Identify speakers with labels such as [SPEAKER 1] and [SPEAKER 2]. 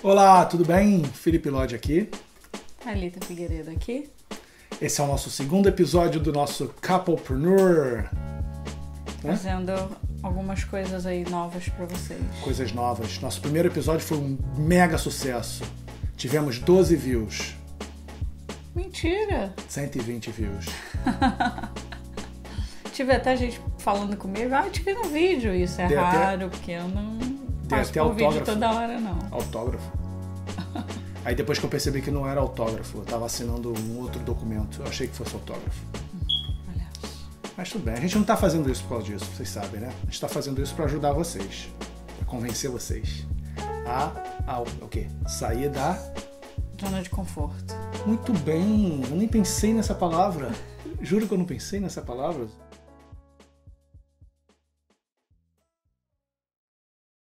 [SPEAKER 1] Olá, tudo bem? Felipe Lodge aqui.
[SPEAKER 2] Thalita Figueiredo aqui.
[SPEAKER 1] Esse é o nosso segundo episódio do nosso Couplepreneur.
[SPEAKER 2] Fazendo algumas coisas aí novas pra vocês.
[SPEAKER 1] Coisas novas. Nosso primeiro episódio foi um mega sucesso. Tivemos 12 views.
[SPEAKER 2] Mentira!
[SPEAKER 1] 120 views.
[SPEAKER 2] Tive até gente falando comigo, te vi no vídeo. Isso é raro, porque eu não faço por vídeo toda hora, não.
[SPEAKER 1] Autógrafo. Aí depois que eu percebi que não era autógrafo, eu tava assinando um outro documento. Eu achei que fosse autógrafo.
[SPEAKER 2] Olha.
[SPEAKER 1] Mas tudo bem, a gente não tá fazendo isso por causa disso, vocês sabem, né? A gente tá fazendo isso pra ajudar vocês. Pra convencer vocês a o quê? Sair da...
[SPEAKER 2] Zona de conforto.
[SPEAKER 1] Muito bem, eu nem pensei nessa palavra. Juro que eu não pensei nessa palavra.